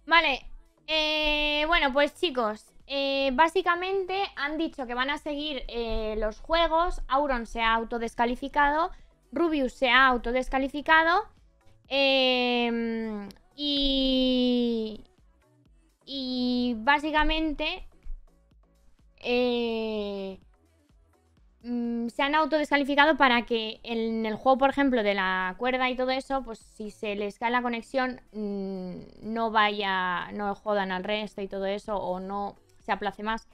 Vale. Bueno, pues chicos, básicamente han dicho que van a seguir los juegos. Auron se ha autodescalificado. Rubius se ha autodescalificado. Y básicamente se han autodescalificado para que en el juego, por ejemplo, de la cuerda y todo eso, pues si se les cae la conexión, no jodan al resto y todo eso, o no se aplace más.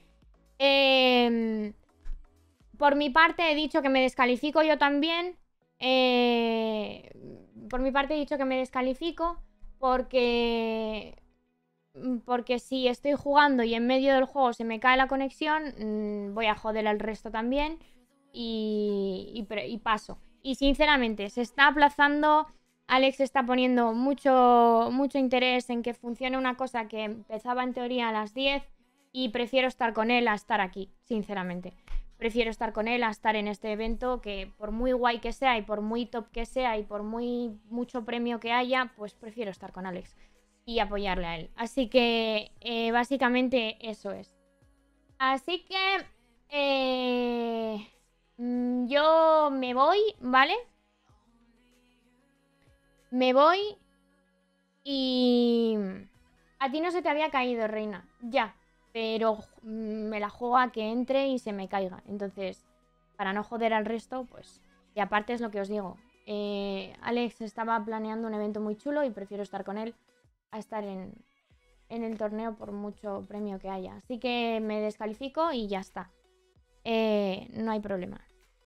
Por mi parte he dicho que me descalifico yo también. Por mi parte he dicho que me descalifico porque si estoy jugando y en medio del juego se me cae la conexión, voy a joder al resto también y paso. Y sinceramente, se está aplazando. Alex está poniendo mucho interés en que funcione una cosa que empezaba en teoría a las 10 y prefiero estar con él a estar aquí, sinceramente. Prefiero estar con él a estar en este evento que por muy guay que sea y por muy top que sea y por mucho premio que haya, pues prefiero estar con Alex y apoyarle a él. Así que básicamente eso es. Así que yo me voy, ¿vale? Me voy y... A ti no se te había caído, reina. Ya. Pero me la juego a que entre y se me caiga. Entonces, para no joder al resto, pues... Y aparte es lo que os digo. Alex estaba planeando un evento muy chulo y prefiero estar con él a estar en el torneo por mucho premio que haya. Así que me descalifico y ya está. No hay problema.